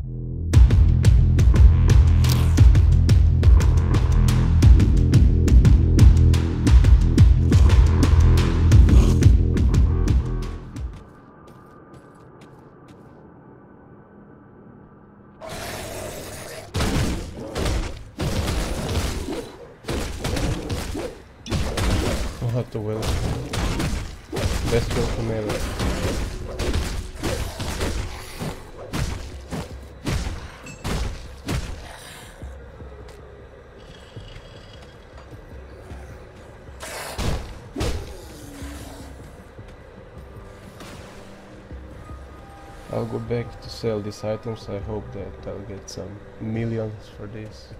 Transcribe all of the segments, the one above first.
What the will. Best welcome ever. I'll go back to sell these items. I hope that I'll get some millions for this.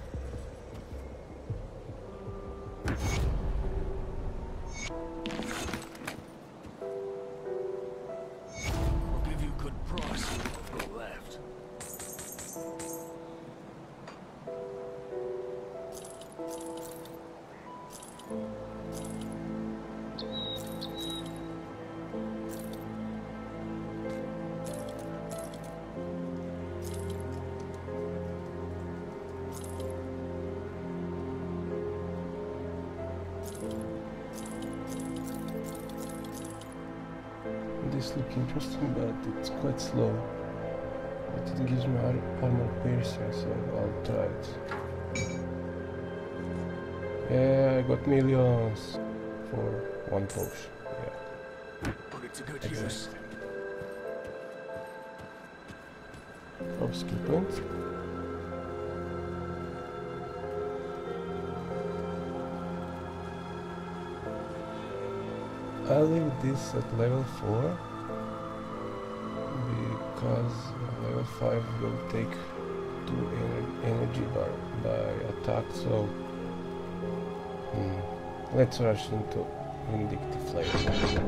This looks interesting, but it's quite slow. But it gives me armor piercing, so I'll try it. Yeah, I got millions for one potion. Yeah. Put it to good use. Oh, skill points. I'll leave this at level 4 because level 5 will take 2 energy by attack, so let's rush into Vindictive Flame.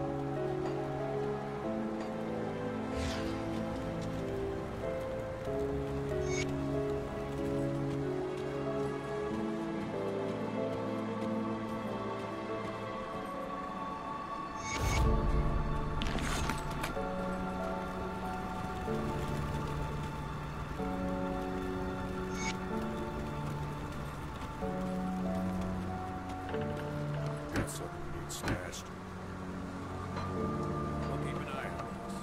Smashed. I'll keep an eye on this.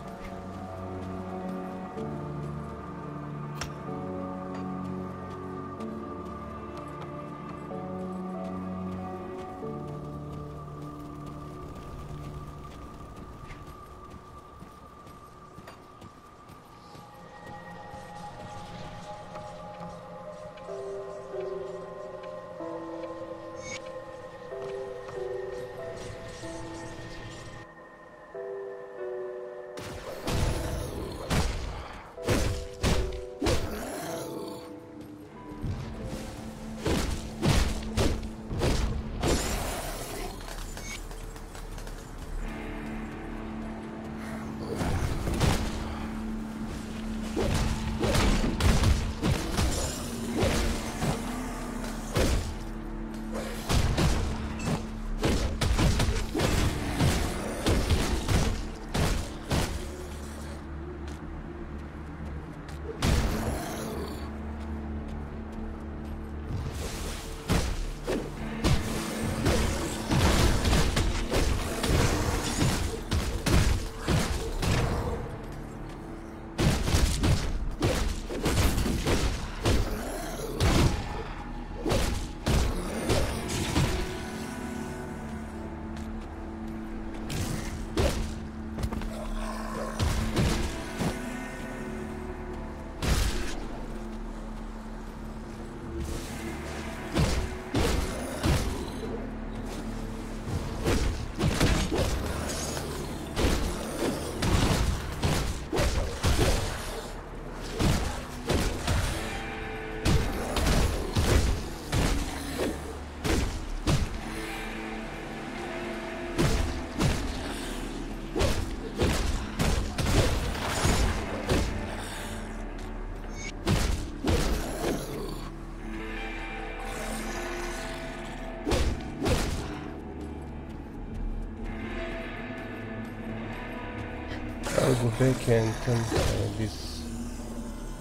I'll go back and turn this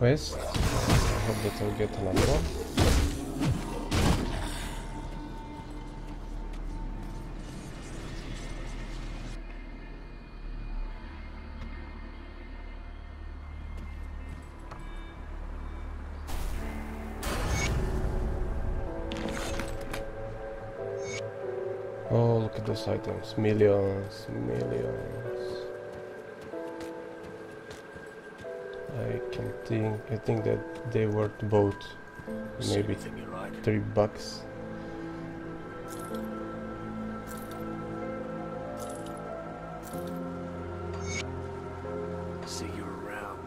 quest. I hope that I'll get another one. Oh, look at those items. Millions, millions. I think that they worth both maybe $3. See you around.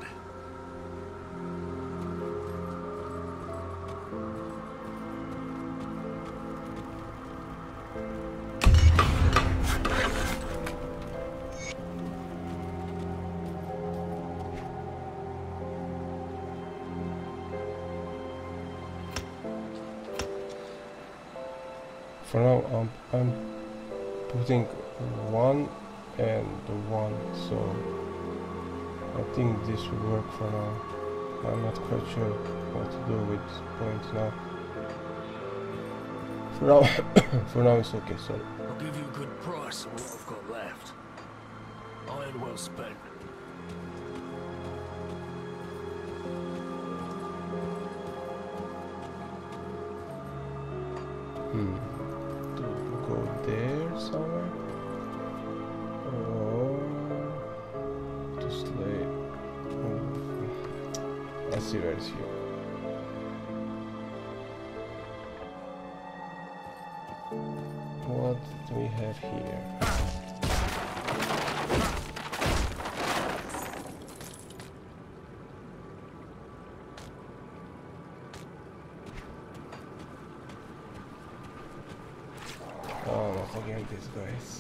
For now, I'm putting 1 and 1, so I think this will work for now. I'm not quite sure what to do with points now. For now it's okay, sorry. I'll give you a good price on what I've got left. Iron well spent. To go there somewhere, or to slay. Let's see where it's here. What do we have here? Oh, not again these guys.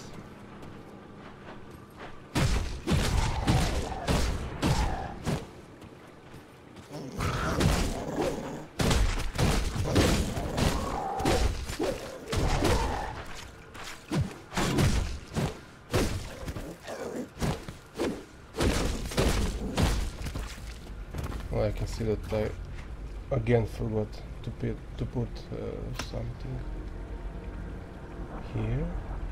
Well, I can see that I again forgot to put something here.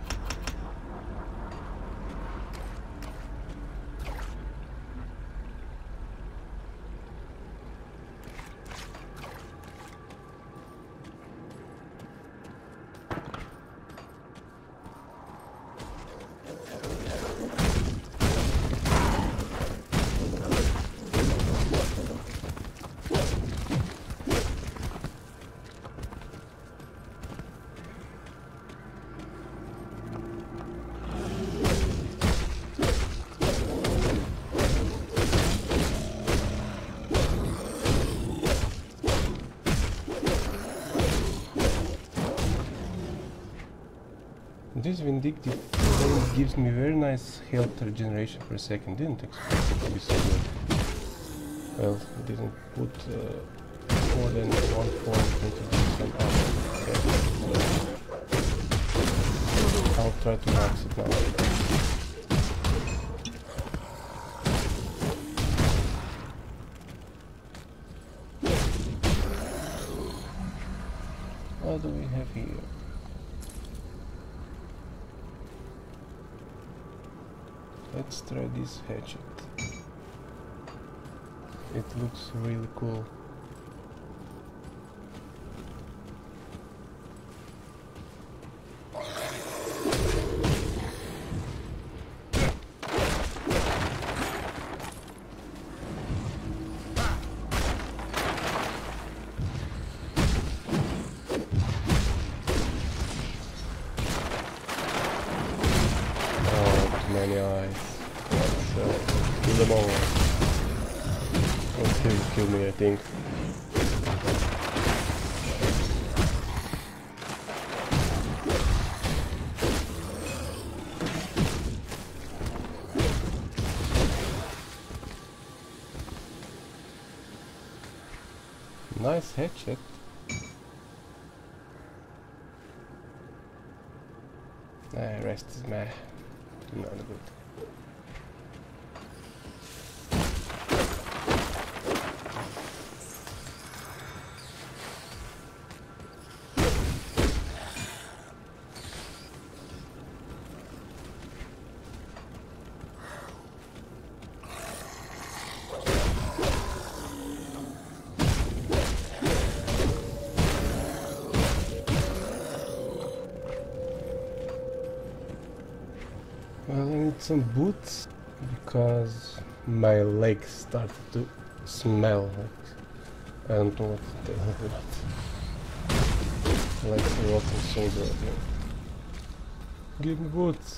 This vindictive thing gives me very nice health regeneration per second. Didn't expect it to be so good. Well, it didn't put more than 1 point into this one. Okay. I'll try to max it now. What do we have here? Let's try this hatchet. It looks really cool. Many eyes. Let's kill them all. Until you kill me, I think. Nice hatchet. Rest is meh. Not good. some boots because my legs started to smell like I don't know what the hell that. Like a rotten soldier again. Give me boots.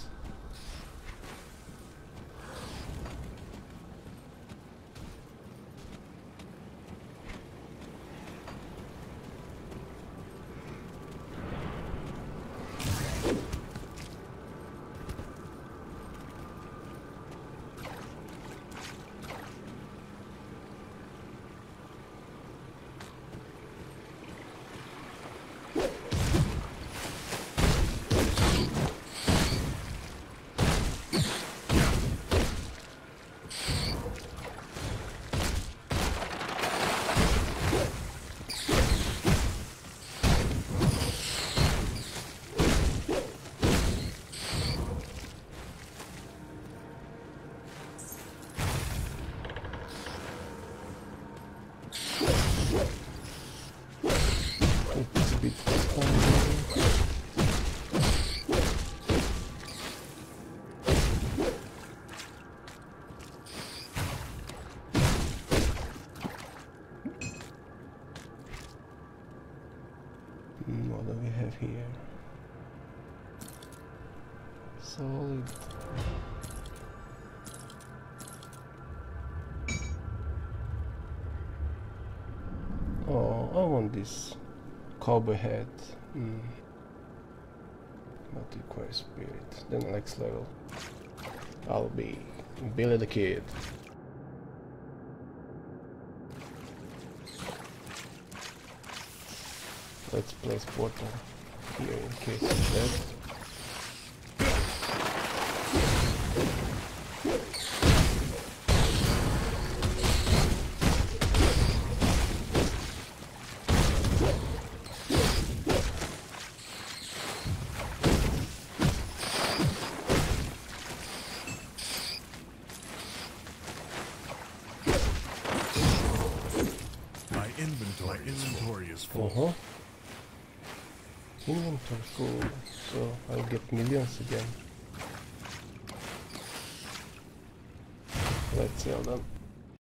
What do we have here? Solid. Oh, I want this cowboy hat. Not require spirit. Then next level, I'll be Billy the Kid. Let's place portal here in case of that. My inventory is full. Inventory full, so I'll get millions again. Let's sell them.